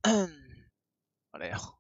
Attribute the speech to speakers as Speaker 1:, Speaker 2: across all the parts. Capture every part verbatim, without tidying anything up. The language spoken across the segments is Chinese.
Speaker 1: 好累哦。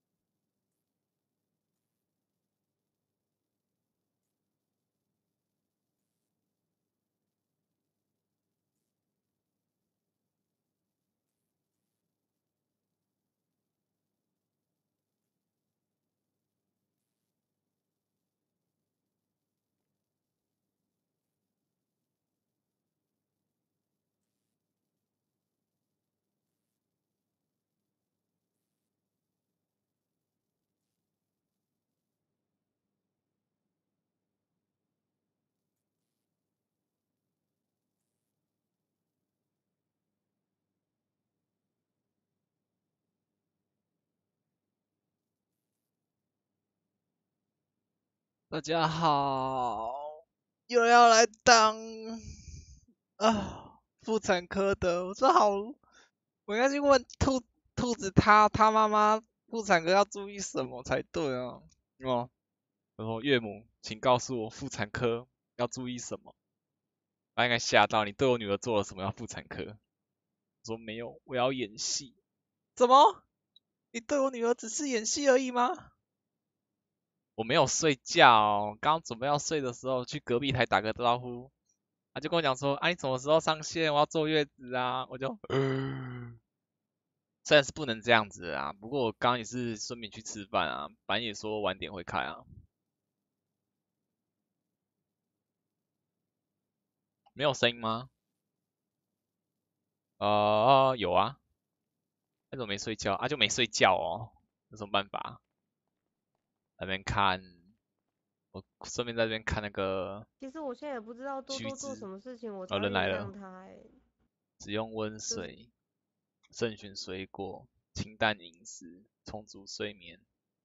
Speaker 1: 大家好，又要来当啊妇产科的，我说好，我应该去问兔兔子他他妈妈妇产科要注意什么才对啊？哦，我说岳母，请告诉我妇产科要注意什么？他应该吓到，你对我女儿做了什么要妇产科？我说没有，我要演戏。怎么？你对我女儿只是演戏而已吗？我没有睡觉，刚准备要睡的时候，去隔壁台打个招呼，他就跟我讲说，啊，你什么时候上线？我要坐月子啊，我就，呃虽然是不能这样子啊，不过我刚刚也是顺便去吃饭啊，反正也说晚点会开啊，没有声音吗？呃，有啊，那怎么没睡觉啊？就没睡觉哦，有什么办法？在那边看，我顺便在这边看那个
Speaker 2: 其实我现在也不知道多多做什
Speaker 1: 须知，
Speaker 2: 么事情我
Speaker 1: 哦，
Speaker 2: 才会原
Speaker 1: 人来了，
Speaker 2: 谅他哎，
Speaker 1: 只用温
Speaker 2: 就是
Speaker 1: 水，慎选水果，清淡饮食，充足睡眠。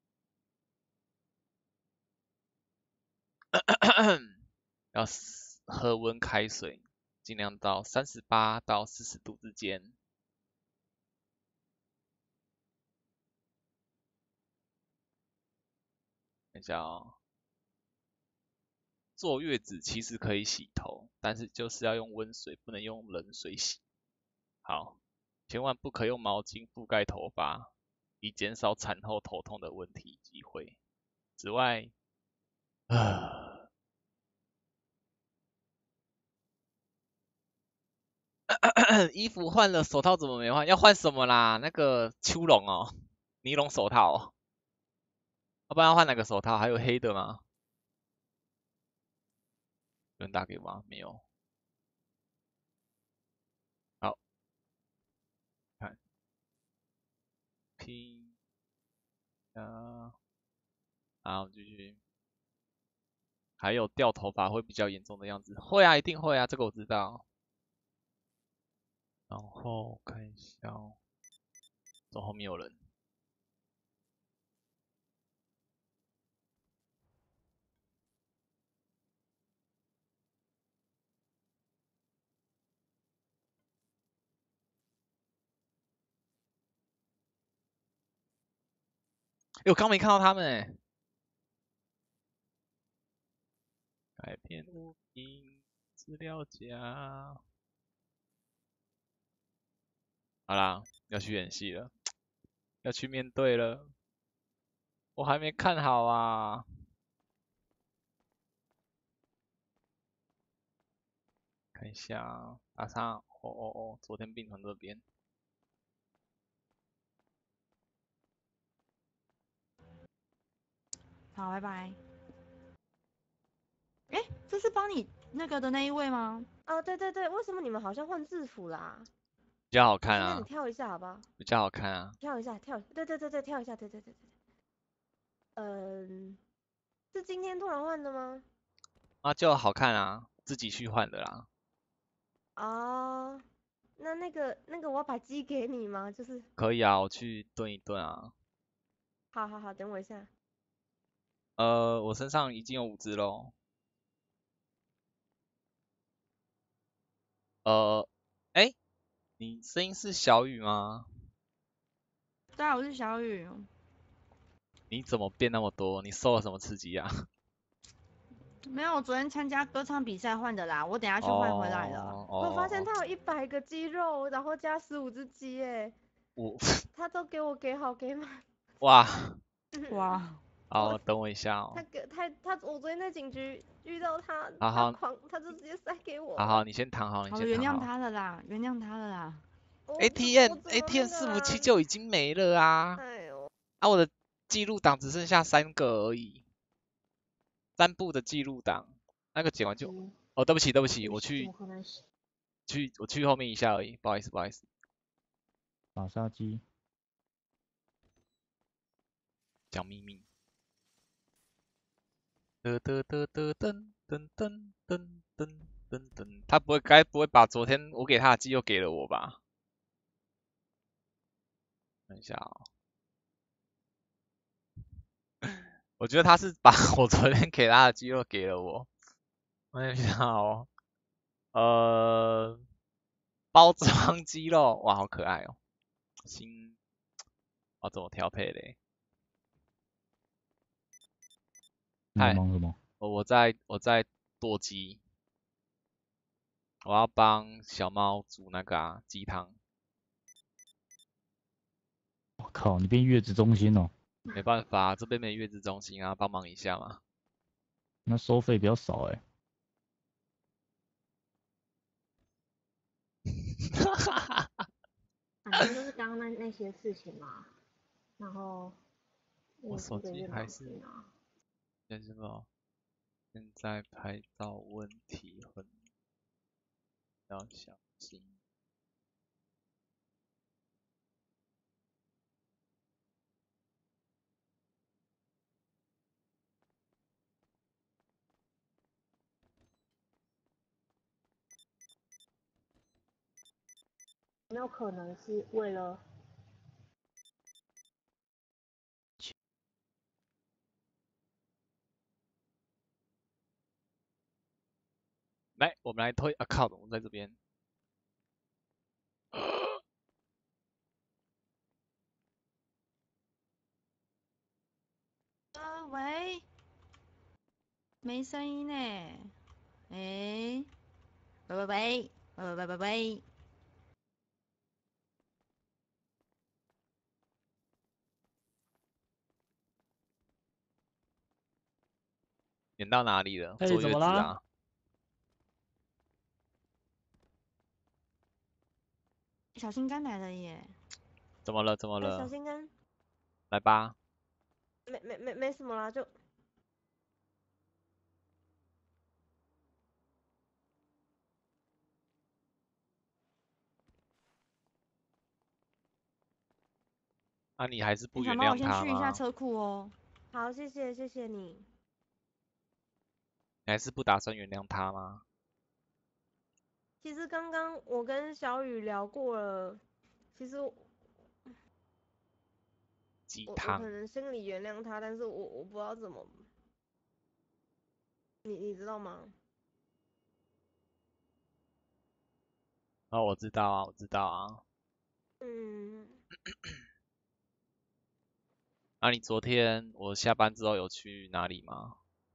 Speaker 1: 要喝温开水，尽量到三十八到四十度之间。等一下哦，坐月子其实可以洗头，但是就是要用温水，不能用冷水洗。好，千万不可用毛巾覆盖头发，以减少产后头痛的问题机会。此外，啊，衣服换了，手套怎么没换？要换什么啦？那个秋龙哦，尼龙手套哦，要不然要换哪个手套？还有黑的吗？有人打给我吗？没有。好，看拼啊，好，继续。还有掉头发会比较严重的样子，会啊，一定会啊，这个我知道。然后看一下哦，走后面有人。哎，我刚没看到他们哎。改变物品资料夹。好啦，要去演戏了，要去面对了。我还没看好啊，看一下啊，打上，哦哦哦，昨天病床这边。
Speaker 2: 好，拜拜。哎，这是帮你那个的那一位吗？哦，对对对，为什么你们好像换制服啦？
Speaker 1: 比较好
Speaker 2: 你现在你
Speaker 1: 看啊，
Speaker 2: 跳一下好不好？
Speaker 1: 比较好看啊。
Speaker 2: 跳一下，跳，对对对对，跳一下，对对对对。嗯，是今天突然换的吗？
Speaker 1: 啊，就好看啊，自己去换的啦。
Speaker 2: 哦，那那个那个我要把鸡给你吗？就是，
Speaker 1: 可以啊，我去炖一炖啊。
Speaker 2: 好好好，等我一下。
Speaker 1: 呃，我身上已经有五只喽。呃，哎，你声音是小雨吗？
Speaker 2: 对啊，我是小雨。
Speaker 1: 你怎么变那么多？你受了什么刺激啊？
Speaker 2: 没有，我昨天参加歌唱比赛换的啦，我等下去换回来了。
Speaker 1: 哦哦
Speaker 2: 我发
Speaker 1: 哦哦，
Speaker 2: 现它有一百个肌肉，然后加十五只鸡，哎，
Speaker 1: 我
Speaker 2: 他都给我给好给满。
Speaker 1: 哇
Speaker 3: 哇，
Speaker 1: 好，等我一下
Speaker 2: 他
Speaker 1: 哦。
Speaker 2: 给他他，我昨天在警局遇到他，
Speaker 1: 好好
Speaker 2: 他狂，他就直接塞给我了。
Speaker 1: 好好，你先躺好，你
Speaker 3: 好了，原谅
Speaker 1: 先躺好。
Speaker 3: 他了啦，原谅他了啦。
Speaker 2: 我只我
Speaker 1: ATM
Speaker 2: 只能
Speaker 1: ATM
Speaker 2: 那个
Speaker 1: 伺服器
Speaker 2: 啊，
Speaker 1: 就已经没了啊，
Speaker 2: 哎呦，
Speaker 1: 啊我的记录档只剩下三个而已，三部的记录档，那个剪完就，
Speaker 4: 嗯
Speaker 1: 哦对不起对不起，
Speaker 4: 怎么
Speaker 1: 我去
Speaker 4: 怎么可能是？
Speaker 1: 去我去后面一下而已，不好意思不好意思。
Speaker 5: 马杀鸡，
Speaker 1: 讲秘密。噔噔噔噔噔噔噔噔噔噔噔，他不会该不会把昨天我给他的鸡又给了我吧？等一下哦，我觉得他是把我昨天给他的鸡肉给了我。我等一下哦，呃，包装鸡肉，哇，好可爱哦。新，要怎么调配嘞？
Speaker 5: 你在
Speaker 1: 嗨，
Speaker 5: 忙什么？
Speaker 1: 我我在我在剁鸡，我要帮小猫煮那个啊鸡汤。
Speaker 5: 我靠，你变月子中心哦，
Speaker 1: 没办法，这边没月子中心啊，帮忙一下嘛。
Speaker 5: 那收费比较少哎。
Speaker 4: 反正就是刚刚那那些事情嘛，然后
Speaker 1: 我手机还是
Speaker 4: 啊，
Speaker 1: 现什么？现在拍照问题很要小心。
Speaker 4: 有没有可能是为了
Speaker 1: 来，我们来推啊靠，我们在这边。
Speaker 3: 呃，喂，没声音呢。哎，喂喂喂，喂喂喂喂喂，
Speaker 1: 演到哪里了？
Speaker 5: 哎
Speaker 1: 坐
Speaker 5: 怎么啦
Speaker 1: 月子啊？
Speaker 3: 小心肝来了耶。
Speaker 1: 怎么了？怎么
Speaker 2: 哎，小
Speaker 1: 了？
Speaker 2: 心肝，
Speaker 1: 来吧。
Speaker 2: 没没没没什么啦，就
Speaker 1: 那、你还是不
Speaker 3: 小猫，我
Speaker 1: 原谅
Speaker 3: 先去一下
Speaker 1: 他吗？
Speaker 3: 车库哦。
Speaker 2: 好，谢谢谢谢你。
Speaker 1: 你还是不打算原谅他吗？
Speaker 2: 其实刚刚我跟小雨聊过了，其实我我我
Speaker 1: 鸡汤
Speaker 2: 可。能心里原谅他，但是我我不知道怎么，你你知道吗？
Speaker 1: 哦，我知道啊，我知道啊。
Speaker 2: 嗯，
Speaker 1: 那、你昨天我下班之后有去哪里吗？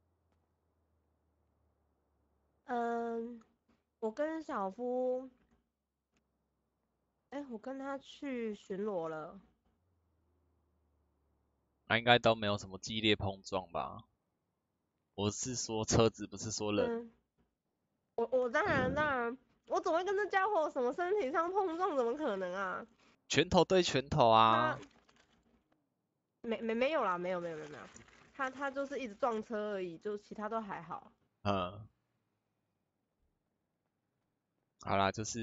Speaker 2: 嗯，我跟小夫，哎、我跟他去巡逻了。
Speaker 1: 那、应该都没有什么激烈碰撞吧？我是说车子，不是说人。
Speaker 2: 嗯，我我当然当然，我怎么会跟这家伙什么身体上碰撞？怎么可能啊？
Speaker 1: 拳头对拳头
Speaker 2: 他
Speaker 1: 啊。
Speaker 2: 没没没有啦，没有没有没有没有，他他就是一直撞车而已，就其他都还好。
Speaker 1: 嗯，好啦，就是，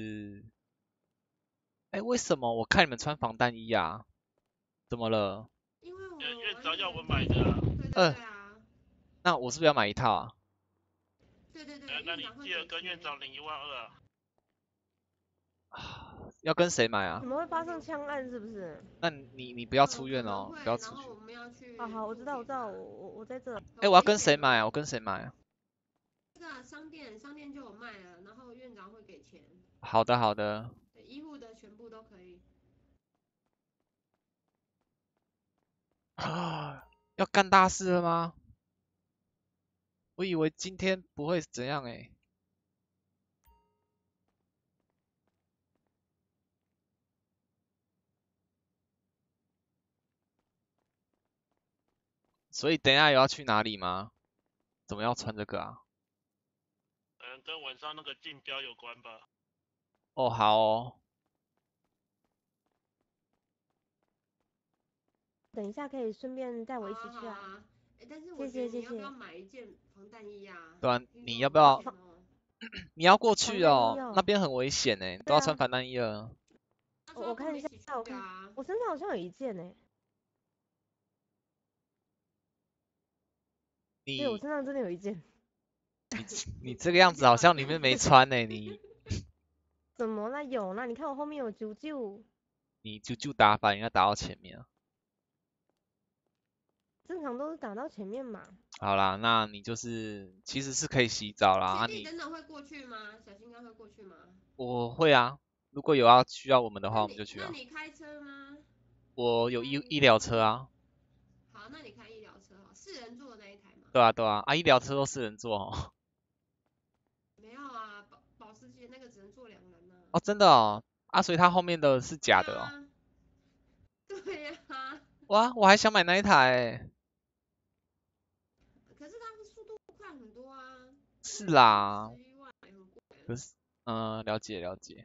Speaker 1: 哎，为什么我看你们穿防弹衣啊？怎么了？
Speaker 2: 因为我
Speaker 6: 院长要我买的啊。
Speaker 2: 对对
Speaker 1: 呃
Speaker 2: 对啊，
Speaker 1: 那我是不是要买一套啊？
Speaker 2: 对对对，
Speaker 6: 呃，那你
Speaker 2: 院长会
Speaker 6: 记得
Speaker 2: 给钱
Speaker 6: 跟院长领一万二啊。
Speaker 1: 要跟谁买啊
Speaker 2: 怎？么会发生枪案？是不是？
Speaker 1: 那你你不要出院哦，不要出去。
Speaker 2: 们要去。好好，我知道我知道，我我我在这。
Speaker 1: 哎，我要跟谁买啊？我跟谁买啊？
Speaker 2: 这个商店商店就有卖了，然后院长会给钱，
Speaker 1: 好的好的。
Speaker 2: 对，医护的全部都可以。
Speaker 1: 啊，要干大事了吗？我以为今天不会怎样哎。 所以等一下有要去哪里吗？怎么要穿这个啊？
Speaker 6: 嗯，跟晚上那个竞标有关吧？
Speaker 1: 哦，好哦。
Speaker 2: 等一下可以顺便带我一起去啊。
Speaker 7: 啊。哎，但是我
Speaker 2: 谢谢谢
Speaker 7: 觉得你要不要
Speaker 2: 谢。
Speaker 7: 买一件防弹衣啊？
Speaker 1: 对啊，
Speaker 7: 听说很
Speaker 1: 你要不要
Speaker 7: 危险哦
Speaker 1: 你要过
Speaker 2: 防
Speaker 1: 去
Speaker 2: 弹衣
Speaker 1: 哦，那
Speaker 2: 哦。
Speaker 1: 边很危险呢，都
Speaker 2: 对啊，
Speaker 1: 要穿防弹衣了。
Speaker 7: 他说要
Speaker 2: 我我看一下，
Speaker 7: 跟我们一起去
Speaker 2: 我看
Speaker 7: 啊。
Speaker 2: 我身上好像有一件呢。对，我
Speaker 1: 你
Speaker 2: 身上真的有一件。
Speaker 1: 你你这个样子好像里面没穿呢，你
Speaker 2: 怎么啦？有啦，你看我后面有啾啾。
Speaker 1: 你就就打反应该打到前面啊。
Speaker 2: 正常都是打到前面嘛。
Speaker 1: 好啦，那你就是其实是可以洗澡啦。啊
Speaker 7: 学弟
Speaker 1: 你
Speaker 7: 真的会过去吗？小心刚会过去吗？
Speaker 1: 我会啊，如果有要需要我们的话，
Speaker 7: 那
Speaker 1: 我们就去啊。
Speaker 7: 你那你开车吗？
Speaker 1: 我有医医疗车啊。
Speaker 7: 好，那你开医疗车哈，四人座的那一台吗？
Speaker 1: 对啊对啊，啊医疗车都四人座哦。
Speaker 7: 没有啊，保保时捷那个只能坐两人呢、啊。
Speaker 1: 哦真的哦，啊所以它后面的是假的哦。
Speaker 7: 对呀、啊。
Speaker 1: 哇，我还想买那一台欸。
Speaker 7: 可是它的速度快很多啊。
Speaker 1: 是啦，
Speaker 7: 十一万很贵。
Speaker 1: 可是嗯了解了解。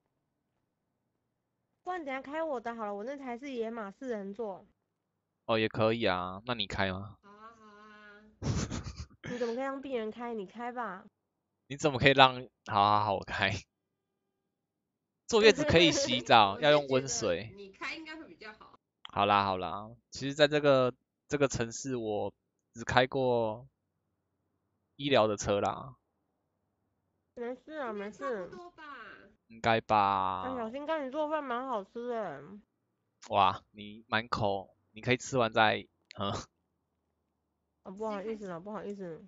Speaker 2: 不然等下开我的好了，我那台是野马四人座。
Speaker 1: 哦也可以啊，那你开吗？
Speaker 7: 好啊好啊。
Speaker 2: 你怎么可以让病人开？你开吧。
Speaker 1: 你怎么可以让？好好好，我开。坐月子可以洗澡，
Speaker 7: 我
Speaker 1: 要用
Speaker 7: 是觉得
Speaker 1: 温水。
Speaker 7: 你开应该会比较好。
Speaker 1: 好啦好啦，其实在这个这个城市，我只开过医疗的车啦，
Speaker 2: 没事啊，没
Speaker 7: 应该差不
Speaker 2: 事。
Speaker 7: 多吧。
Speaker 1: 应该
Speaker 2: 啊，小
Speaker 1: 吧？
Speaker 2: 心干你做饭蛮好吃的。
Speaker 1: 哇，你满口，你可以吃完再，嗯，
Speaker 2: 啊，不好意思了，不好意思。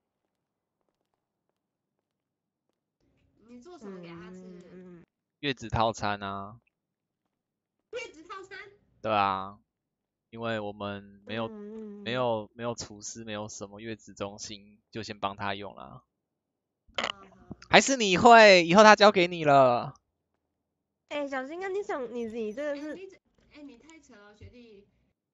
Speaker 7: 你做什么给他吃？
Speaker 2: 嗯嗯。
Speaker 1: 月子套餐啊，
Speaker 7: 月子套餐。
Speaker 1: 对啊，因为我们没有
Speaker 2: 嗯
Speaker 1: 没有没有厨师，没有什么月子中心，就先帮他用啦。
Speaker 7: 好好。
Speaker 1: 还是你会，以后他交给你了。
Speaker 2: 哎、欸，小心啊！你想你你这个
Speaker 7: 哎、
Speaker 2: 是，
Speaker 7: 你这哎、你太扯了，学弟。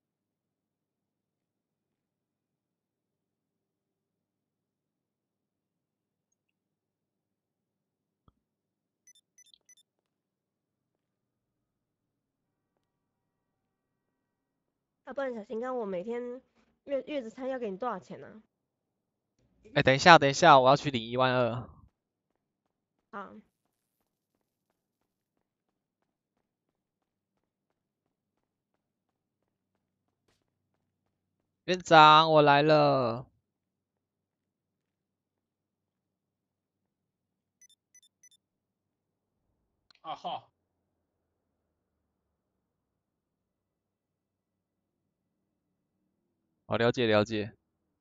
Speaker 2: 要、啊、不然小心干我每天月月子餐要给你多少钱呢、
Speaker 1: 哎、欸，等一下等一下，我要去领一万二。
Speaker 2: 啊？
Speaker 1: 院长，我来了。
Speaker 6: 啊哈。
Speaker 1: 好，了解了解。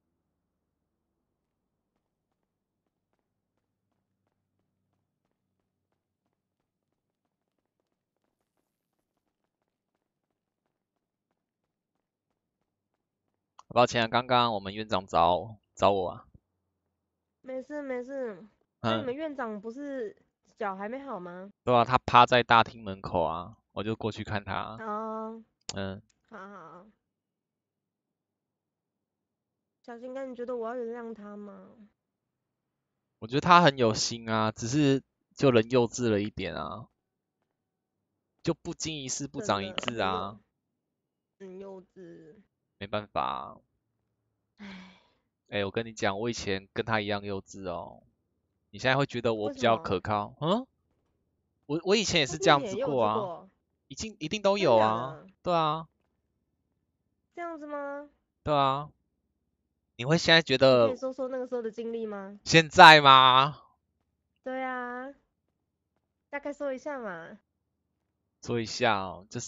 Speaker 1: 抱歉啊，刚刚我们院长找找我啊。
Speaker 2: 没事没事。那、你
Speaker 1: 嗯，
Speaker 2: 们院长不是脚还没好吗？
Speaker 1: 对啊，他趴在大厅门口啊，我就过去看他。
Speaker 2: 哦。
Speaker 1: 嗯，
Speaker 2: 好好好。小心干，你觉得我要原谅他吗？
Speaker 1: 我觉得他很有心啊，只是就人幼稚了一点啊，就不经一事不
Speaker 2: 真
Speaker 1: 长一
Speaker 2: 的
Speaker 1: 智啊，
Speaker 2: 很幼稚。
Speaker 1: 没办法啊。
Speaker 2: 唉。
Speaker 1: 哎、我跟你讲，我以前跟他一样幼稚哦。你现在会觉得我
Speaker 2: 为什
Speaker 1: 比较可
Speaker 2: 么？
Speaker 1: 靠？嗯，我我以前也是
Speaker 2: 我
Speaker 1: 这样
Speaker 2: 以前也幼
Speaker 1: 子过啊，
Speaker 2: 稚过。
Speaker 1: 一定一定都
Speaker 2: 真假
Speaker 1: 有啊。
Speaker 2: 的？
Speaker 1: 对啊，
Speaker 2: 这样子吗？
Speaker 1: 对啊。你会现在觉
Speaker 2: 你可以
Speaker 1: 得
Speaker 2: 说说那个时候的经历吗？
Speaker 1: 现在吗？
Speaker 2: 对啊，大概说一下嘛。
Speaker 1: 说一下哦，就是，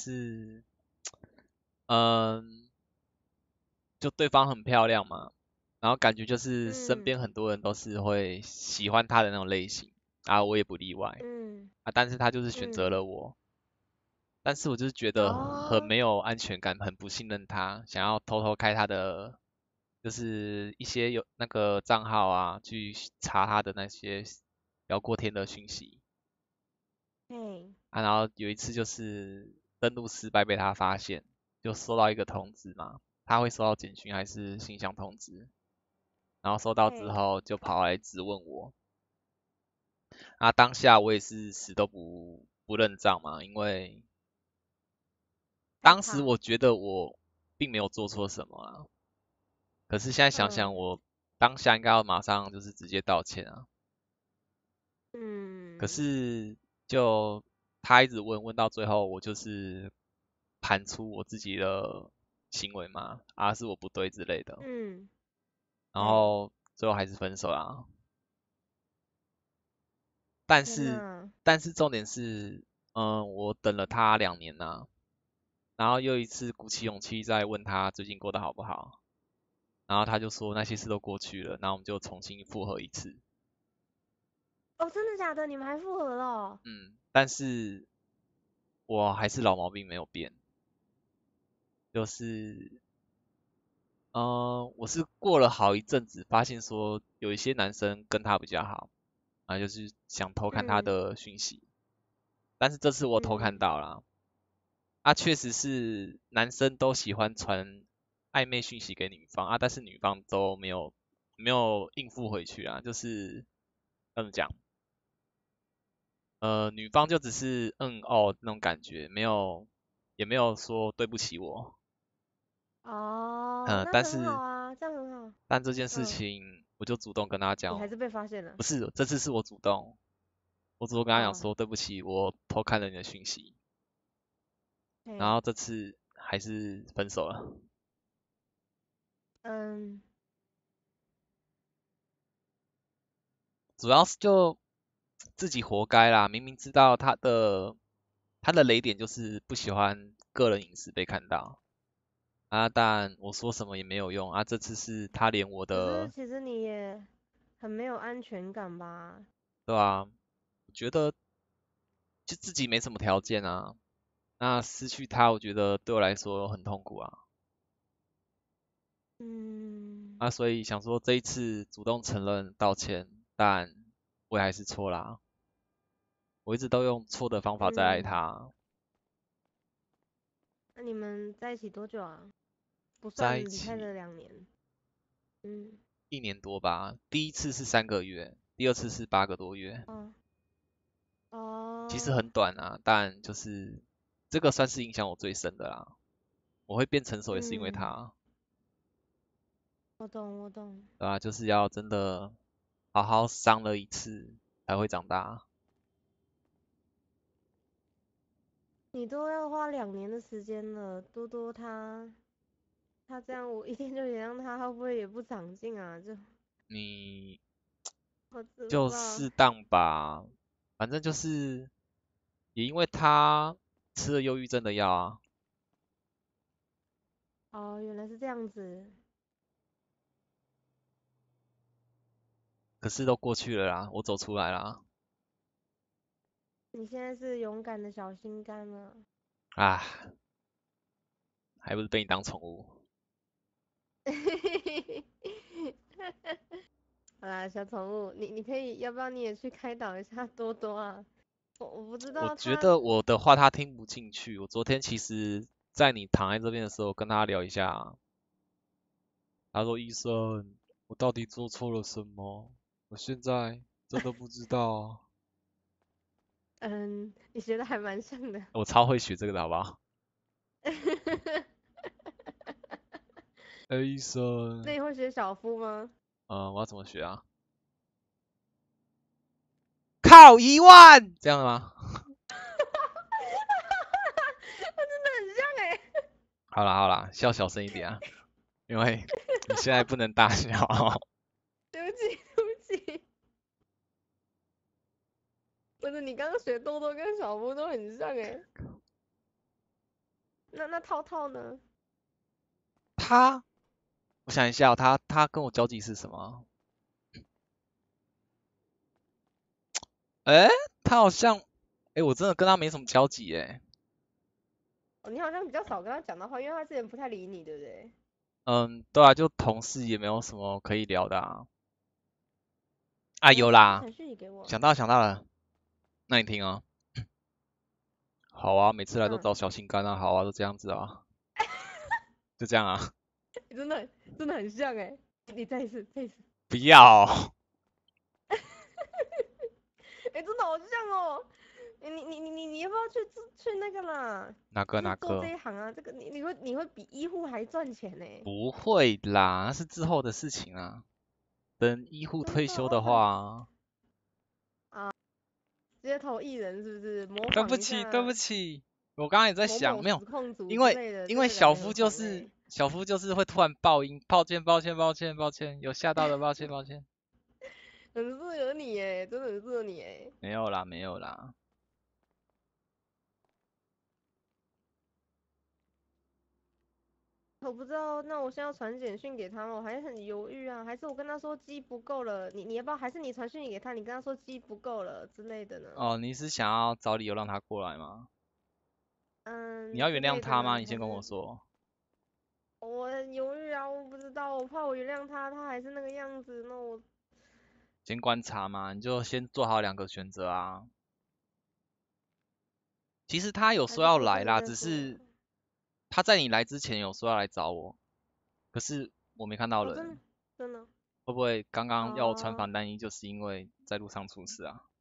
Speaker 1: 嗯，就对方很漂亮嘛，然后感觉就是身边
Speaker 2: 嗯
Speaker 1: 很多人都是会喜欢她的那种类型啊，我也不例外
Speaker 2: 嗯
Speaker 1: 啊，但是他就是选择
Speaker 2: 嗯。
Speaker 1: 了我，但是我就是觉得很
Speaker 2: 哦。
Speaker 1: 没有安全感，很不信任他，想要偷偷开他的，就是一些有那个账号啊，去查他的那些聊过天的讯息
Speaker 2: 嘿。
Speaker 1: 啊，然后有一次就是登录失败被他发现，就收到一个通知嘛。 他会收到简讯还是信箱通知，然后收到之
Speaker 2: 嘿
Speaker 1: 后就跑来质问我。啊，当下我也是死都不不认账嘛，因为
Speaker 2: 害
Speaker 1: 当时
Speaker 2: 怕
Speaker 1: 我觉得我并没有做错什么啊。可是现在想想，
Speaker 2: 嗯
Speaker 1: 我当下应该要马上就是直接道歉啊。
Speaker 2: 嗯，
Speaker 1: 可是就他一直问问到最后，我就是盘出我自己的行为嘛，啊是我不对之类的，
Speaker 2: 嗯，
Speaker 1: 然
Speaker 2: 对
Speaker 1: 后最后还是分手啦。但
Speaker 2: 天
Speaker 1: 是
Speaker 2: 哪，
Speaker 1: 但是重点是，嗯，我等了他两年呐、然后又一次鼓起勇气再问他最近过得好不好，然后他就说那些事都过去了，然后我们就重新复合一次。
Speaker 2: 哦，真的假的？你们还复合了哦？
Speaker 1: 嗯，但是我还是老毛病没有变，就是嗯，我是过了好一阵子，发现说有一些男生跟他比较好，啊，就是想偷看他
Speaker 2: 嗯
Speaker 1: 的讯息，但是这次我偷看
Speaker 2: 嗯，
Speaker 1: 到了，啊，确实是男生都喜欢传暧昧讯息给女方啊，但是女方都没有没有应付回去啊，就是怎么讲，呃，女方就只是嗯哦那种感觉，没有也没有说对不起我，
Speaker 2: 哦，
Speaker 1: 嗯，
Speaker 2: 那很好
Speaker 1: 但是
Speaker 2: 啊，这样很好。
Speaker 1: 但这件事
Speaker 2: 嗯，
Speaker 1: 情我就主动跟他讲，
Speaker 2: 你还是被发现了。
Speaker 1: 不是，这次是我主动，我主动跟他讲
Speaker 2: 哦，
Speaker 1: 说对不起，我偷看了你的讯息，然
Speaker 2: 嘿，
Speaker 1: 后这次还是分手了，
Speaker 2: 嗯，
Speaker 1: 主要是就自己活该啦，明明知道他的他的雷点就是不喜欢个人隐私被看到啊，但我说什么也没有用啊，这次是他连我
Speaker 2: 可是
Speaker 1: 的，
Speaker 2: 其实你也很没有安全感吧？
Speaker 1: 对吧？我觉得就自己没什么条件啊，那失去他，我觉得对我来说很痛苦啊。
Speaker 2: 嗯，
Speaker 1: 啊，所以想说这一次主动承认道歉，但我也还是错啦。我一直都用错的方法在爱
Speaker 2: 嗯，
Speaker 1: 他，
Speaker 2: 那你们在一起多久啊？不
Speaker 1: 在一
Speaker 2: 算离开的
Speaker 1: 起
Speaker 2: 两年。嗯，
Speaker 1: 一年多吧。第一次是三个月，第二次是八个多月，
Speaker 2: 哦，
Speaker 1: 其实
Speaker 2: 哦，
Speaker 1: 很短啊，但就是这个算是影响我最深的啦。我会变成熟也是因为
Speaker 2: 嗯，
Speaker 1: 他，
Speaker 2: 我懂，我懂。
Speaker 1: 对吧？就是要真的好好伤了一次才会长大。
Speaker 2: 你都要花两年的时间了，多多他，他这样我一天就原谅他，会不会也不长进啊？就
Speaker 1: 你
Speaker 2: 我知不
Speaker 1: 就
Speaker 2: 知道。
Speaker 1: 适当吧，反正就是也因为他吃了忧郁症的药啊，
Speaker 2: 哦，原来是这样子。
Speaker 1: 可是都过去了啦，我走出来啦，
Speaker 2: 你现在是勇敢的小心肝了。
Speaker 1: 啊，还不是被你当宠物。
Speaker 2: 好啦，小宠物，你你可以，要不要你也去开导一下多多啊？我我不知
Speaker 1: 我
Speaker 2: 道他，
Speaker 1: 觉得我的话他听不进去，我昨天其实在你躺在这边的时候跟他聊一下，他说医生，我到底做错了什么？我现在真的不知道，
Speaker 2: 嗯，你学的还蛮像的。
Speaker 1: 我超会学这个的好不好？哎，医生，
Speaker 2: 那你会学小夫吗？
Speaker 1: 嗯，我要怎么学啊？靠一万，这样吗？
Speaker 2: 他真的很像哎、
Speaker 1: 好啦好啦，笑小声一点啊，因为你现在不能大笑。
Speaker 2: 对不起，对不起。不是，你刚刚学多多跟小夫都很像哎、那那套套呢？
Speaker 1: 他，我想一下哦，他他跟我交集是什么？哎，他好像，哎，我真的跟他没什么交集哎。
Speaker 2: 哦，你好像比较少跟他讲到话，因为他之前不太理你，对不对？
Speaker 1: 嗯，对啊，就同事也没有什么可以聊的啊。啊，有
Speaker 2: 哦，他
Speaker 1: 啦，
Speaker 2: 传讯息给我。
Speaker 1: 想到想到了，那你听啊。好啊，每次来都
Speaker 2: 嗯，
Speaker 1: 找小心肝啊，好啊，都这样子啊，就这样啊。
Speaker 2: 真的真的很像哎、你再一次，再一次。
Speaker 1: 不要，
Speaker 2: 哎、真的好像哦。你你你你你要不要去去去那个啦？
Speaker 1: 哪个哪
Speaker 2: 就是做这
Speaker 1: 个？
Speaker 2: 一行啊，这个你你会你会比医护还赚钱呢、
Speaker 1: 不会啦，那是之后的事情啊。等医护
Speaker 2: 真
Speaker 1: 退休的
Speaker 2: 的哦很
Speaker 1: 话，
Speaker 2: 街头艺人是不是模
Speaker 1: 对
Speaker 2: 仿一
Speaker 1: 不起，对不
Speaker 2: 下
Speaker 1: 起，我刚刚也在
Speaker 2: 某
Speaker 1: 想，没有，
Speaker 2: 某实况组
Speaker 1: 因为
Speaker 2: 之类的，
Speaker 1: 因
Speaker 2: 这个感
Speaker 1: 为小夫
Speaker 2: 觉很红
Speaker 1: 就是
Speaker 2: 欸
Speaker 1: 小夫就是会突然爆音，抱歉抱歉抱歉抱歉，有吓到的抱歉抱歉，
Speaker 2: 很适合你哎，真的很适合你哎。
Speaker 1: 没有啦没有啦，
Speaker 2: 我不知道，那我现在要传简讯给他吗？我还是很犹豫啊，还是我跟他说鸡不够了，你你要不要？还是你传讯息给他，你跟他说鸡不够了之类的呢？
Speaker 1: 哦，你是想要找理由让他过来吗？
Speaker 2: 嗯，
Speaker 1: 你要原谅
Speaker 2: 之类的呢
Speaker 1: 他吗？你先跟
Speaker 2: 还是
Speaker 1: 我说。
Speaker 2: 我很犹豫啊，我不知道，我怕我原谅他，他还是那个样子，那我
Speaker 1: 先观察嘛，你就先做好两个选择啊。其实他有说
Speaker 2: 还是
Speaker 1: 要来啦，
Speaker 2: 过阵子再说
Speaker 1: 只是
Speaker 2: 啊。
Speaker 1: 他在你来之前有说要来找我，可是我没看到
Speaker 2: 哦，真的
Speaker 1: 人，
Speaker 2: 真的
Speaker 1: 会不会刚刚要我传
Speaker 2: 哦，
Speaker 1: 反单一就是因为在路上出事啊？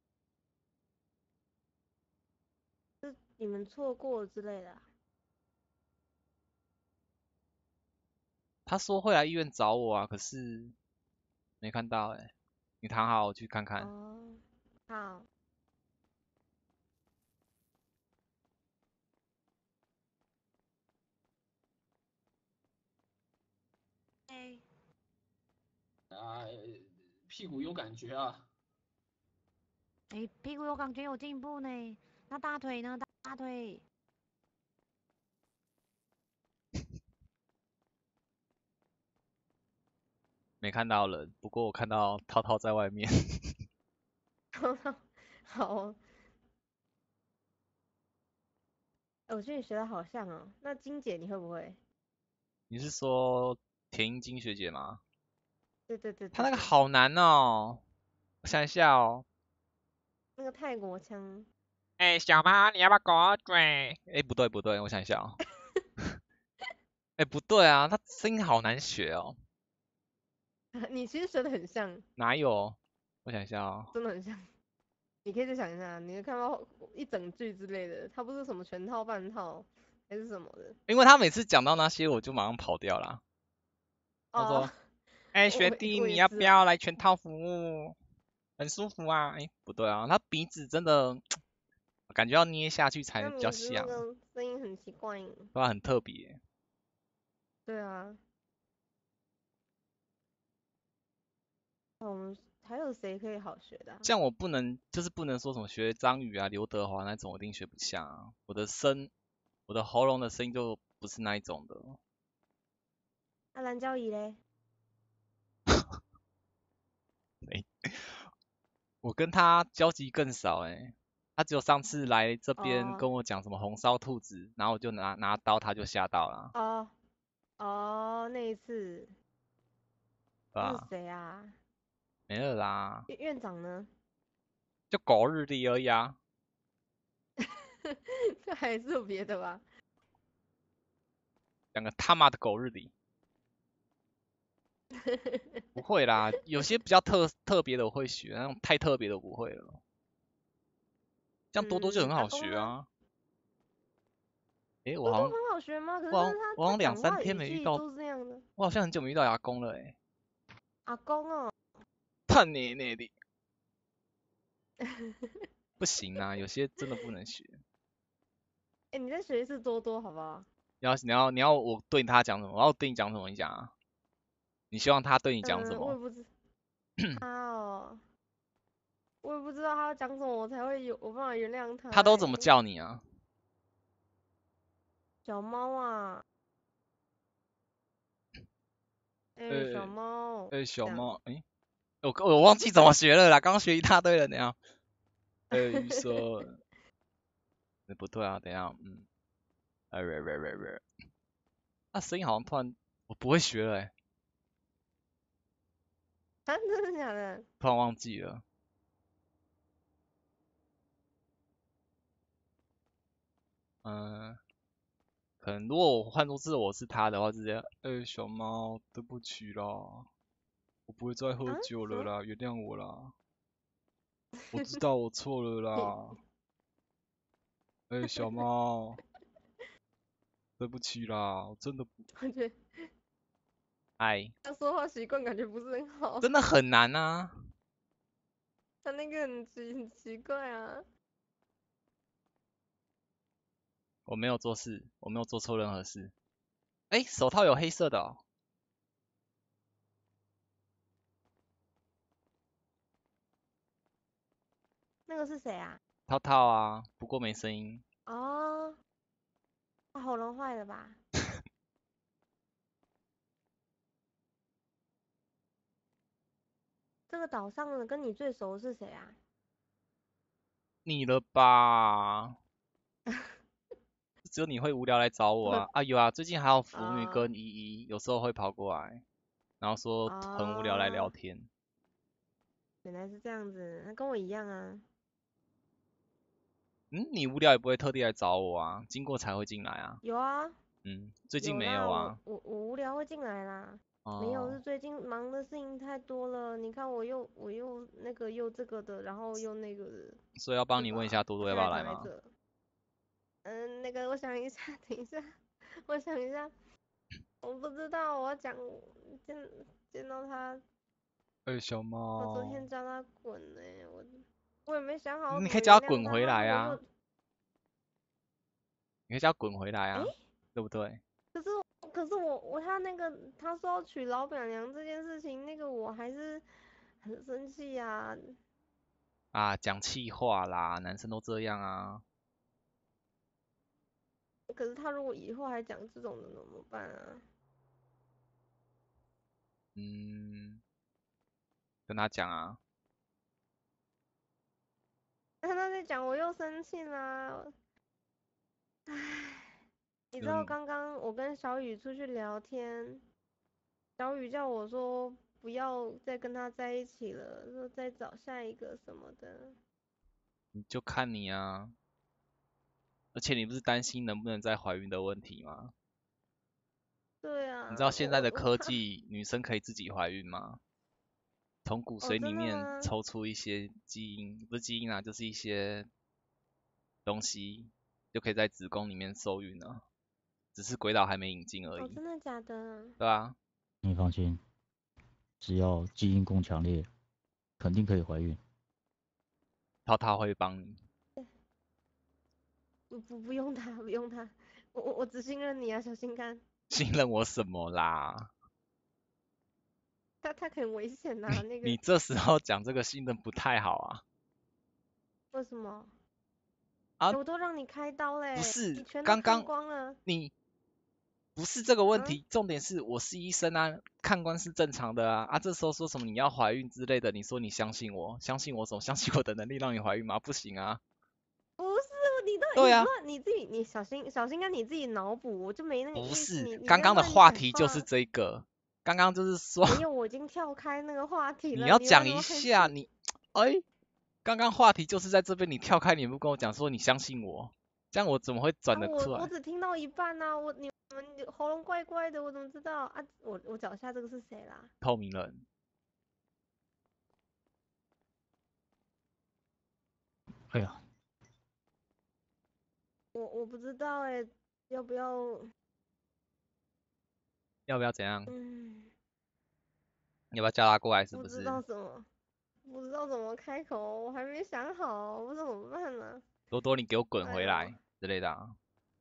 Speaker 2: 是你们错过之类的啊。
Speaker 1: 他说会来医院找我啊，可是没看到哎、欸，你躺好，我去看看。
Speaker 2: 哦，好。
Speaker 3: 哎，
Speaker 8: 啊，屁股有感觉啊。
Speaker 3: 哎，屁股有感觉有进步呢。那大腿呢？大腿。
Speaker 1: 没看到人，不过我看到涛涛在外面。
Speaker 2: 好哦，欸我觉得你学的好像哦。那金姐你会不会？
Speaker 1: 你是说田英金学姐吗？
Speaker 2: 对对对
Speaker 1: 她
Speaker 2: 对对，
Speaker 1: 那个好难哦，我想一下哦。
Speaker 2: 那个泰国腔。
Speaker 1: 哎、小猫，你要不要狗嘴？哎、不对不对，我想一下哦。哎、不对啊，她声音好难学哦。
Speaker 2: 你其实学的很像，
Speaker 1: 哪有？我想一下哦。
Speaker 2: 真的很像。你可以再想一下，你会看到一整句之类的，它不是什么全套半套还是什么的。
Speaker 1: 因为她每次讲到那些，我就马上跑掉了。她说：
Speaker 2: 哦，
Speaker 1: 哎、
Speaker 2: 我
Speaker 1: 学弟，
Speaker 2: 我
Speaker 1: 你要
Speaker 2: 也是啊。
Speaker 1: 不要来全套服务？很舒服啊。哎、不对啊，她鼻子真的感觉要捏下去才
Speaker 2: 那
Speaker 1: 比较
Speaker 2: 名字那
Speaker 1: 像，
Speaker 2: 个声音很奇怪。
Speaker 1: 对吧？很特别。
Speaker 2: 对啊，那我们还有谁可以好学的啊？
Speaker 1: 像我不能，就是不能说什么学张宇啊、刘德华那种，我一定学不像啊。我的声，我的喉咙的声音就不是那一种的。
Speaker 2: 那蓝交怡嘞？
Speaker 1: 哎、我跟他交集更少哎、他只有上次来这边
Speaker 2: 哦
Speaker 1: 跟我讲什么红烧兔子，然后我就拿拿刀，他就吓到了，
Speaker 2: 哦哦，那一次。
Speaker 1: 对
Speaker 2: 那是
Speaker 1: 吧？
Speaker 2: 谁啊？
Speaker 1: 没了啦，
Speaker 2: 院院长呢？
Speaker 1: 就狗日历而已啊。
Speaker 2: 还是有别的吧？
Speaker 1: 两个他妈的狗日历，不会啦，有些比较特特别的我会学，那种太特别的我不会了。像多多就
Speaker 2: 嗯，
Speaker 1: 很好
Speaker 2: 阿公呢？
Speaker 1: 学啊。诶、我
Speaker 2: 多多
Speaker 1: 好像
Speaker 2: 很好学吗？可是
Speaker 1: 我好像
Speaker 2: 但是他
Speaker 1: 我好像两
Speaker 2: 他讲话
Speaker 1: 三天没遇到，
Speaker 2: 语气都是这样的。
Speaker 1: 我好像很久没遇到阿公了诶、
Speaker 2: 阿公哦，
Speaker 1: 探你那里不行啊，有些真的不能学。
Speaker 2: 哎、你再学一次多多好不好？
Speaker 1: 你要你要你要我对他讲什么？我要对你讲什么？你讲啊。你希望他对你讲什
Speaker 2: 嗯，我也
Speaker 1: 么？
Speaker 2: 不知他哦，我也不知道他要讲什么，我才会有我办法原谅他、
Speaker 1: 他都怎么
Speaker 2: 欸？
Speaker 1: 叫你啊？
Speaker 2: 小猫啊，哎、
Speaker 1: 呃
Speaker 2: 小猫，
Speaker 1: 呃，小
Speaker 2: 这样
Speaker 1: 猫，诶、我我忘记怎么学了啦，刚刚学一大堆了，等一下。呃，说，呃不对啊，等一下，嗯，呃，喂喂喂喂，那声音好像突然我不会学了、欸，
Speaker 2: 啊，真的假的？
Speaker 1: 突然忘记了。嗯、 可能如果我换作是我是他的话，直接，哎、小猫，对不起啦，我不会再喝
Speaker 2: 啊什么
Speaker 1: 酒了啦，原谅我啦，我知道我错了啦，哎、小猫，对不起啦，我真的不，
Speaker 2: 我觉得
Speaker 1: 哎，
Speaker 2: 他说话习惯感觉不是很好，
Speaker 1: 真的很难啊。
Speaker 2: 他那个很奇很奇怪啊。
Speaker 1: 我没有做事，我没有做错任何事。哎、手套有黑色的哦。
Speaker 2: 那个是谁啊？
Speaker 1: 套套啊，不过没声音。
Speaker 2: 哦，他喉咙坏了吧？这个岛上的跟你最熟的是谁啊？
Speaker 1: 你了吧？只有你会无聊来找我啊！啊有啊，最近还有腐女
Speaker 2: 哦
Speaker 1: 跟依依，有时候会跑过来，然后说很无聊来聊
Speaker 2: 哦，
Speaker 1: 天。
Speaker 2: 原来是这样子，他跟我一样啊。
Speaker 1: 嗯，你无聊也不会特地来找我啊，经过才会进来啊。
Speaker 2: 有啊，
Speaker 1: 嗯，最近
Speaker 2: 有啦，
Speaker 1: 没有啊。
Speaker 2: 我我我无聊会进来啦。没有，是
Speaker 1: 哦，
Speaker 2: 最近忙的事情太多了。你看我又我又那个又这个的，然后又那个的，
Speaker 1: 所以要帮
Speaker 2: 对
Speaker 1: 你问一
Speaker 2: 吧？
Speaker 1: 下多多要
Speaker 2: 我现
Speaker 1: 不要来吗？
Speaker 2: 在躺在这。嗯，那个我想一下，等一下，我想一下，我不知道我要讲见见到他，
Speaker 1: 哎、小
Speaker 2: 我昨
Speaker 1: 猫，
Speaker 2: 天叫他滚呢、我我也没想好
Speaker 1: 你
Speaker 2: 怎
Speaker 1: 可以叫他滚
Speaker 2: 么原谅他。
Speaker 1: 回来啊，
Speaker 2: 他如果又，
Speaker 1: 你可以叫他滚回来
Speaker 2: 诶，
Speaker 1: 啊，对不对？
Speaker 2: 可是我可是我我他那个他说要娶老板娘这件事情，那个我还是很生气呀、
Speaker 1: 啊，讲气话啦，男生都这样啊。
Speaker 2: 可是他如果以后还讲这种的怎么办啊？
Speaker 1: 嗯，跟他讲啊。
Speaker 2: 他那在讲我又生气啦，唉，你知道
Speaker 1: 嗯，
Speaker 2: 刚刚我跟小雨出去聊天，小雨叫我说不要再跟他在一起了，说再找下一个什么的。
Speaker 1: 你就看你啊。而且你不是担心能不能再怀孕的问题吗？
Speaker 2: 对啊，
Speaker 1: 你知道
Speaker 2: 我
Speaker 1: 现在的科
Speaker 2: 我我怕
Speaker 1: 技，女生可以自己怀孕吗？从骨
Speaker 2: 哦，
Speaker 1: 髓里
Speaker 2: 真的
Speaker 1: 面
Speaker 2: 吗？
Speaker 1: 抽出一些基因，不是基因啊，就是一些东西，就可以在子宫里面受孕了，只是轨道还没引进而
Speaker 2: 哦，
Speaker 1: 已，
Speaker 2: 真的假的？
Speaker 1: 对吧？
Speaker 5: 你放心，只要基因够强烈，肯定可以怀孕。
Speaker 1: 涛涛会帮你。
Speaker 2: 不不不用他，不用他，我我我只信任你啊，小心肝。
Speaker 1: 信任我什么啦？
Speaker 2: 他他很危险呐、那
Speaker 1: 你
Speaker 2: 个
Speaker 1: 这时候讲这个信任不太好啊。
Speaker 2: 为什么？
Speaker 1: 啊，
Speaker 2: 欸我都让你开刀嘞，你
Speaker 1: 不是，
Speaker 2: 全都看
Speaker 1: 刚刚
Speaker 2: 光了。
Speaker 1: 你不是这个问
Speaker 2: 嗯，
Speaker 1: 题，重点是我是医生啊，看官是正常的啊。啊，这时候说什么你要怀孕之类的，你说你相信我，相信我什么？相信我的能力让你怀孕吗？不行啊。
Speaker 2: 不是，你都
Speaker 1: 对啊，
Speaker 2: 你乱你自己，你小心小心跟你自己脑补，我就没那个意思。
Speaker 1: 不是，
Speaker 2: 你你
Speaker 1: 刚刚的
Speaker 2: 不要乱讲
Speaker 1: 话题就是
Speaker 2: 话。
Speaker 1: 这个，刚刚就是说
Speaker 2: 没有，我已经跳开那个话题了，
Speaker 1: 你要
Speaker 2: 你为什么还
Speaker 1: 讲一下，
Speaker 2: 是？
Speaker 1: 你，哎，刚刚话题就是在这边，你跳开，你不跟我讲说你相信我，这样我怎么会转
Speaker 2: 啊，
Speaker 1: 得出
Speaker 2: 我我
Speaker 1: 来？
Speaker 2: 只听到一半呐、我你们喉咙怪怪的，我怎么知道啊？我我脚下这个是谁啦？
Speaker 1: 透明人，
Speaker 5: 哎呀，
Speaker 2: 我我不知道哎、要不要？
Speaker 1: 要不要怎样？
Speaker 2: 嗯，
Speaker 1: 要不要叫他过来？是不
Speaker 2: 不知道
Speaker 1: 是？
Speaker 2: 怎么，不知道怎么开口，我还没想好，我怎么办呢、
Speaker 1: 多多，你给我滚
Speaker 2: 哎呦，
Speaker 1: 回来之类的啊，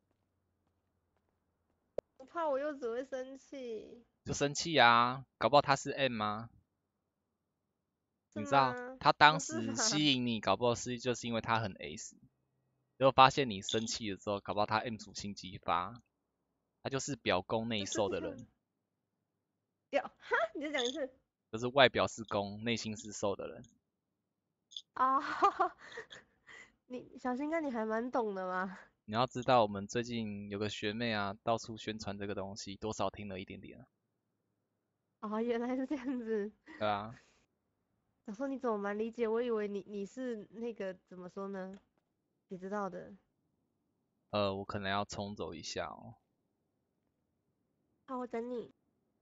Speaker 2: 我怕我又只会生气，
Speaker 1: 就生气啊，搞不好他是 M 吗？
Speaker 2: 是
Speaker 1: 你知道
Speaker 2: 吗？
Speaker 1: 他当
Speaker 2: 不是
Speaker 1: 时
Speaker 2: 吧？
Speaker 1: 吸引你，搞不好是就是因为他很 S，结果发现你生气的时候，搞不好他 M 属性激发，他就是表攻内
Speaker 2: 不是这样。
Speaker 1: 受的人，
Speaker 2: 要哈，你再讲一次。
Speaker 1: 就是外表是攻，内心是受的人。
Speaker 2: 啊、你小心肝，你还蛮懂的嘛。
Speaker 1: 你要知道，我们最近有个学妹啊，到处宣传这个东西，多少听了一点点啊，
Speaker 2: 哦，原来是这样子。
Speaker 1: 对啊，
Speaker 2: 我说你怎么蛮理解？我以为你你是那个怎么说呢？你知道的。
Speaker 1: 呃，我可能要冲走一下哦，
Speaker 2: 好，我等你。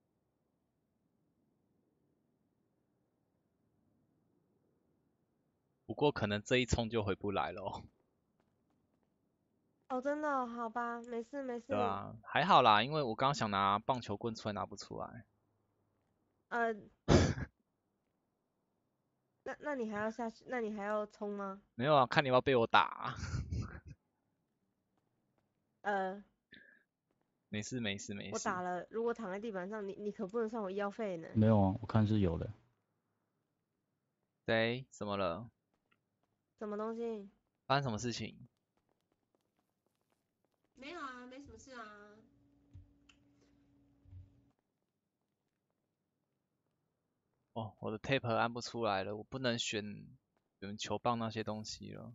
Speaker 1: 不过可能这一冲就回不来了哦。
Speaker 2: 哦，真的哦，好吧，没事没事。
Speaker 1: 对啊，还好啦，因为我刚刚想拿棒球棍出来拿不出来。
Speaker 2: 呃，那那你还要下去？那你还要冲吗？
Speaker 1: 没有啊，看你要不要被我打啊。
Speaker 2: 呃，
Speaker 1: 没事没事没事。
Speaker 2: 我打了，如果躺在地板上，你你可不能算我医药费呢。
Speaker 5: 没有啊，我看是有的。
Speaker 1: 谁？怎么了？
Speaker 2: 什么东西？
Speaker 1: 发生什么事情？
Speaker 7: 没有啊，没什么事啊。
Speaker 1: 哦，我的 tape 按不出来了，我不能选选球棒那些东西了。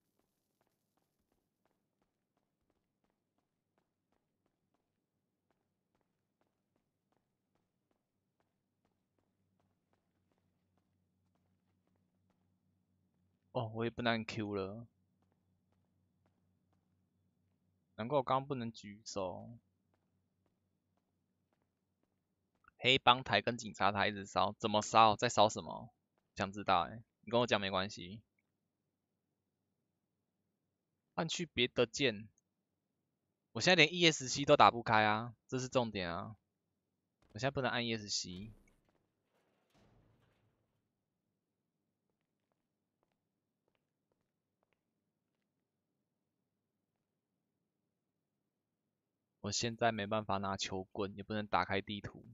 Speaker 1: 哦，我也不能按 Q 了。难怪我刚刚不能举手。黑帮台跟警察台一直烧，怎么烧？在烧什么？想知道哎、欸，你跟我讲没关系。换去别的键，我现在连 E S C 都打不开啊，这是重点啊。我现在不能按 E S C。我现在没办法拿球棍，也不能打开地图。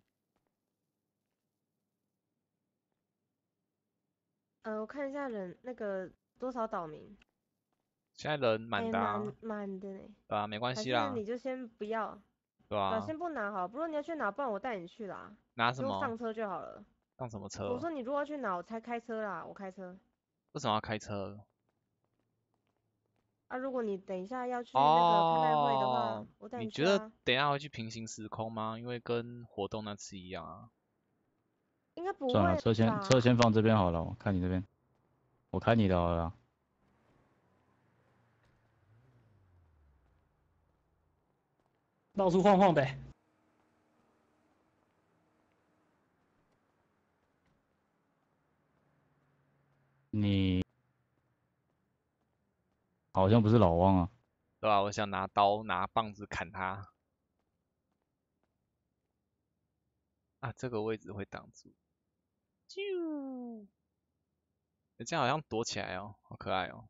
Speaker 2: 呃，我看一下人那个多少岛民。
Speaker 1: 现在人满
Speaker 2: 哎，
Speaker 1: 的啊，
Speaker 2: 满满的呢。
Speaker 1: 对啊，没关
Speaker 2: 还是
Speaker 1: 系啦，
Speaker 2: 你就先不要，对啊，
Speaker 1: 对啊。
Speaker 2: 先不拿好。不过你要去哪，不然我带你去啦。
Speaker 1: 拿什么？
Speaker 2: 就上车就好了。
Speaker 1: 上什么车？
Speaker 2: 我说你如果要去哪，我才开车啦，我开车。
Speaker 1: 为什么要开车？
Speaker 2: 啊，如果你等一下要去那个拍卖会的话，
Speaker 1: 哦，
Speaker 2: 我带
Speaker 1: 你觉得
Speaker 2: 你去啊。
Speaker 1: 等一下会去平行时空吗？因为跟活动那次一样啊。
Speaker 2: 应该不
Speaker 5: 算了，
Speaker 2: 会
Speaker 5: 车先
Speaker 2: 吧？
Speaker 5: 车先放这边好了，我看你这边，我开你的好了啦。
Speaker 9: 到处晃晃呗。
Speaker 5: 你好像不是老汪啊。
Speaker 1: 对吧、啊？我想拿刀拿棒子砍他。啊，这个位置会挡住。啾，这样好像躲起来哦，好可爱哦。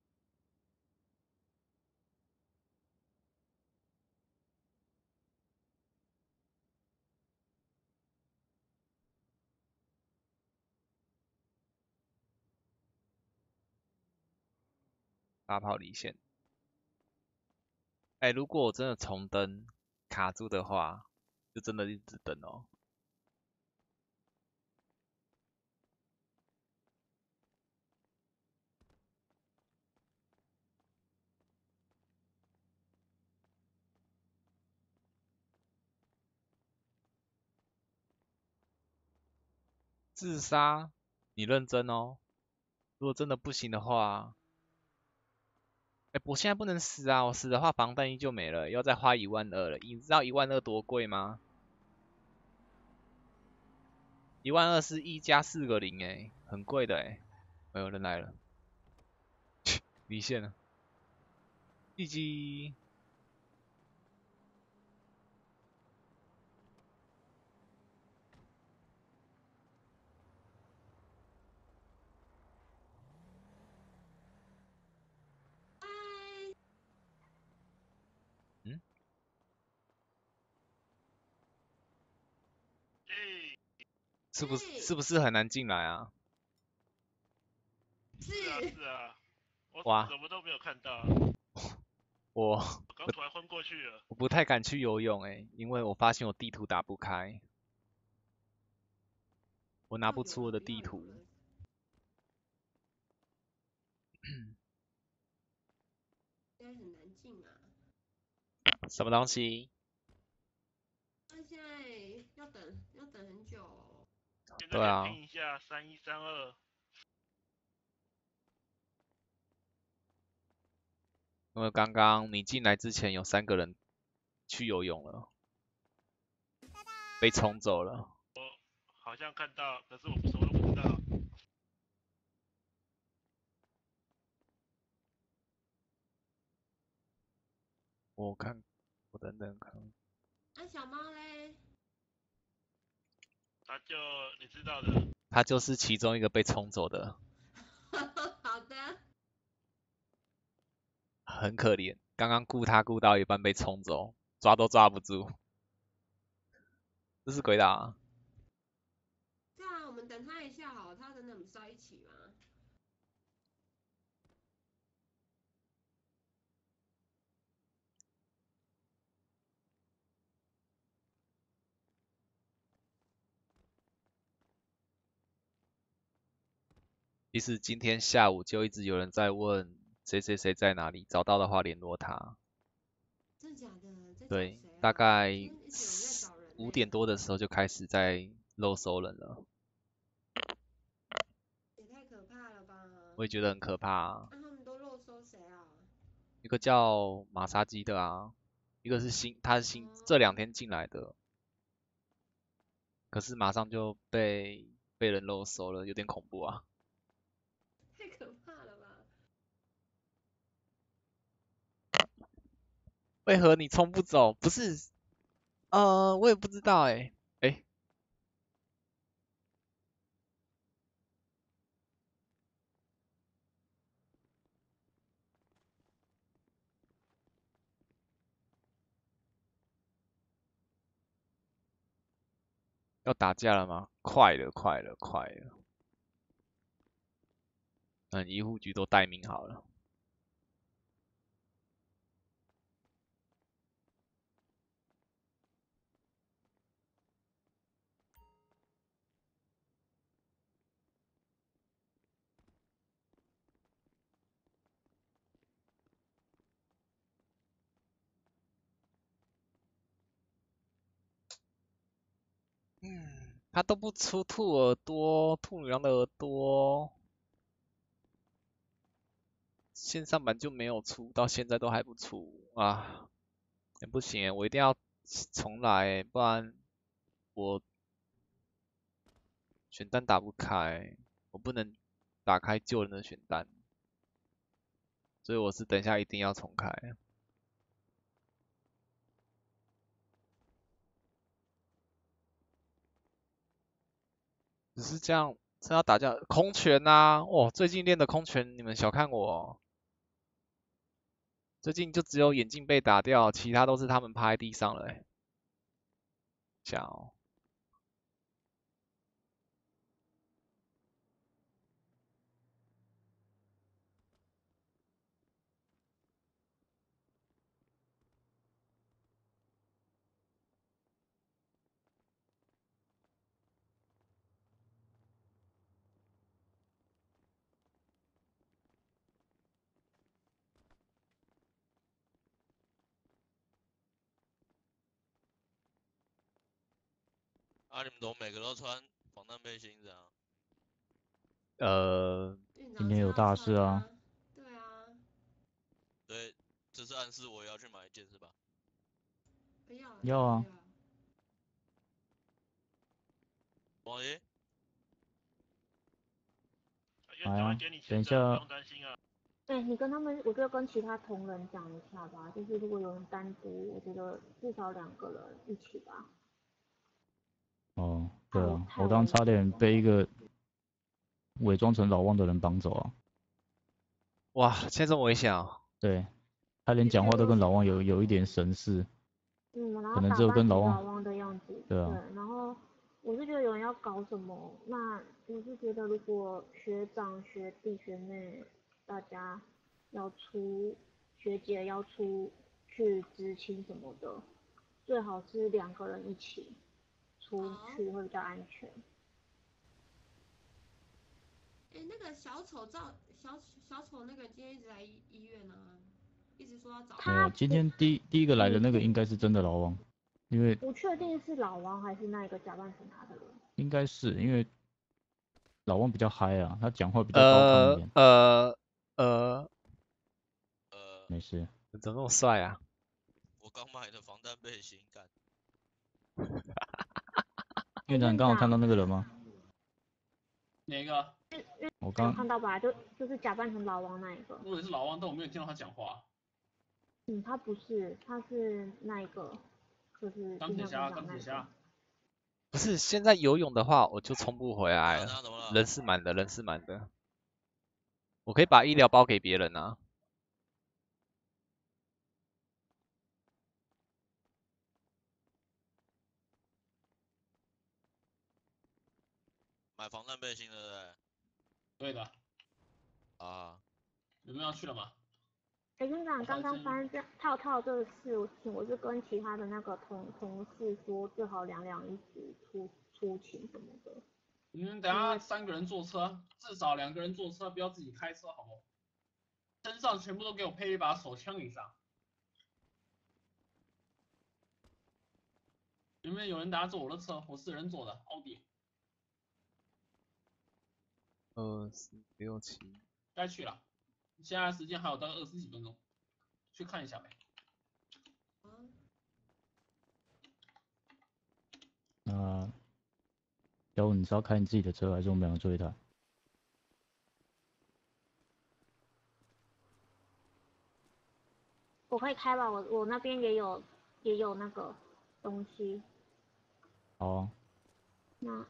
Speaker 1: 发炮离线。哎、欸，如果我真的重登卡住的话，就真的一直等哦。自杀？你认真哦？如果真的不行的话，哎、欸，我现在不能死啊！我死的话防弹衣就没了，要再花一万二了。你知道一万二多贵吗？一万二是一加四个零，哎，很贵的哎。哎呦，人来了，离线了。G G。嗯？是不是是不是很难进来啊？
Speaker 7: 是
Speaker 6: 啊是啊，我
Speaker 1: 哇
Speaker 6: 什么都没有看到。
Speaker 1: 我
Speaker 6: 我刚突然昏过去了。
Speaker 1: 我不太敢去游泳哎，因为我发现我地图打不开，我拿不出我的地图。
Speaker 7: 应该很难进啊。
Speaker 1: 什么东西？
Speaker 7: 那现在要等要等很久哦。
Speaker 6: 现在可
Speaker 1: 对啊
Speaker 6: 以拼一下三一三二。
Speaker 1: 因为刚刚你进来之前有三个人去游泳了。 被冲走了。
Speaker 6: 好像看到，可是我什么都不知道。
Speaker 1: 我看，我等等看。
Speaker 7: 那小猫嘞？
Speaker 6: 他就你知道的。
Speaker 1: 他就是其中一个被冲走的。
Speaker 7: 好的。
Speaker 1: 很可怜，刚刚顾他顾到一半被冲走，抓都抓不住。这是鬼岛啊。
Speaker 7: 对啊，我们等他一下好了，他真的不是要一起吗？
Speaker 1: 其实今天下午就一直有人在问谁谁谁在哪里，找到的话联络他。
Speaker 7: 真的假的？在找
Speaker 1: 对，
Speaker 7: 谁啊？
Speaker 1: 大概
Speaker 7: 今天一直有人在找人
Speaker 1: 五点多的时候就开始在漏搜人了。
Speaker 7: 也太可怕了吧！
Speaker 1: 我也觉得很可怕啊。
Speaker 7: 那他们都漏搜谁啊？
Speaker 1: 一个叫马杀鸡的啊，一个是新，他是新这两天进来的，可是马上就被被人漏搜了，有点恐怖啊。
Speaker 7: 太可怕了吧！
Speaker 1: 为何你冲不走？不是，呃，我也不知道哎、欸，哎、欸，要打架了吗？快了，快了，快了。嗯，医护局都待命好了。嗯，他都不出兔耳朵，兔女郎的耳朵，线上版就没有出，到现在都还不出啊，也不行，我一定要重来，不然我选单打不开，我不能打开旧人的选单，所以我是等一下一定要重开。只是这样，这要打架空拳呐、啊，哇，最近练的空拳，你们小看我、哦，最近就只有眼镜被打掉，其他都是他们趴在地上了、欸，想哦。
Speaker 10: 啊，你们怎么每个都穿防弹背心这样？
Speaker 1: 呃，
Speaker 5: 今天有大事啊。
Speaker 7: 对啊。
Speaker 10: 对，这是暗示我要去买一件是吧？
Speaker 7: 要
Speaker 5: 要啊。
Speaker 10: 王爷。
Speaker 5: 来啊，等一
Speaker 6: 不
Speaker 5: 下。
Speaker 6: 用担心啊。
Speaker 4: 哎、欸，你跟他们，我就跟其他同仁讲一下吧，就是如果有人单独，我觉得至少两个人一起吧。
Speaker 5: 哦，对啊，我刚差点被一个伪装成老汪的人绑走啊！
Speaker 1: 哇，现在这么危险啊！
Speaker 5: 对，他连讲话都跟老汪有有一点神似。
Speaker 4: 嗯，然后
Speaker 5: 可能只有跟老汪。
Speaker 4: 老汪的样子。
Speaker 5: 对啊。
Speaker 4: 对，然后我是觉得有人要搞什么，那我是觉得如果学长、学弟、学妹大家要出，学姐要出去执勤什么的，最好是两个人一起出去会比较安全。
Speaker 7: 哎、欸，那个小丑照小小丑那个今天一直来医医院啊，一直说要找
Speaker 5: 他。没有，今天第第一个来的那个应该是真的老汪，因为
Speaker 4: 不确定是老汪还是那一个假扮成他的人。应
Speaker 5: 该是因为老汪比较嗨啊，他讲话比较高亢一点。
Speaker 1: 呃呃
Speaker 10: 呃，
Speaker 5: 没事。
Speaker 1: 怎么那么帅啊？
Speaker 10: 我刚买的防弹背心，干。
Speaker 5: 院长，你刚好看到那个人吗？
Speaker 8: 哪一个？
Speaker 5: 我刚
Speaker 4: 看到吧，就就是假扮成老王那一个。
Speaker 8: 我也是老王，但我没有听到他讲话。
Speaker 4: 嗯，他不是，他是那一个，就是
Speaker 8: 钢铁侠，钢铁侠。
Speaker 1: 不是，现在游泳的话，我就冲不回来了，
Speaker 10: 了
Speaker 1: 人是满的，人是满的。我可以把医疗包给别人啊。
Speaker 10: 买防弹背心对不对？
Speaker 8: 对的。
Speaker 10: 啊。
Speaker 8: 你们要去了吗？
Speaker 4: 哎，院长，刚刚发生这套套这个事情，我是跟其他的那个同同事说，最好两两一起出出勤什么的。
Speaker 8: 你们等下三个人坐车，至少两个人坐车，不要自己开车，好不好？身上全部都给我配一把手枪以上。有没有有人等下坐我的车？我是人坐的，奥迪。
Speaker 1: 二四六七。
Speaker 8: 该去了，现在时间还有大概二十几分钟，去看一下呗。
Speaker 5: 那，要不你是要开你自己的车，还是我们两个坐一台？
Speaker 4: 我可以开吧，我我那边也有也有那个东西。
Speaker 5: 好啊。
Speaker 4: 那。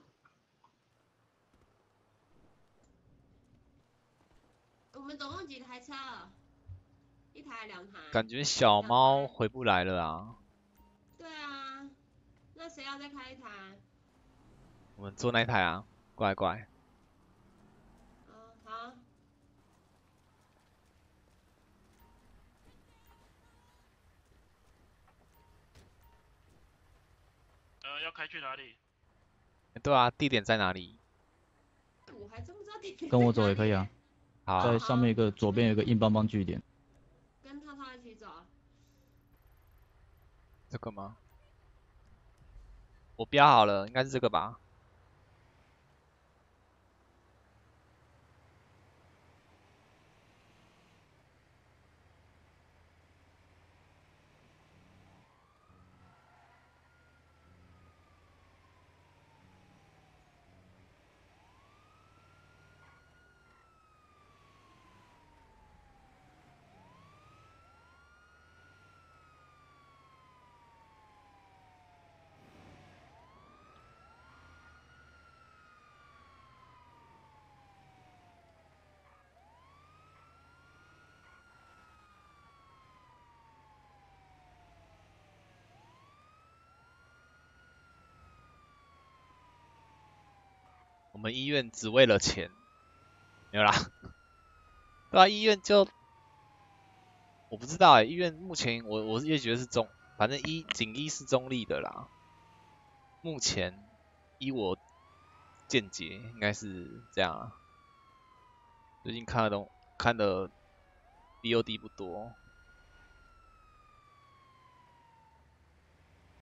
Speaker 7: 我们总共几台车？一台两台？
Speaker 1: 感觉小猫回不来了啊。
Speaker 7: 对啊，那谁要再开一台？
Speaker 1: 我们坐那一台啊，过来过来。
Speaker 7: 嗯，好。
Speaker 6: 呃，要开去哪里？
Speaker 1: 对啊，地点在哪里？
Speaker 7: 我还真不知道地点。
Speaker 5: 跟我走也可以啊。
Speaker 1: 好。
Speaker 5: 在上面一个左边有一个硬邦邦据点。
Speaker 7: 跟涛涛一起走。
Speaker 1: 这个吗？我标好了，应该是这个吧。我们医院只为了钱，没有啦。对啊，医院就我不知道哎、欸，医院目前我我也觉得是中，反正医警医是中立的啦。目前依我见解应该是这样啊。最近看的东看的 B O D 不多。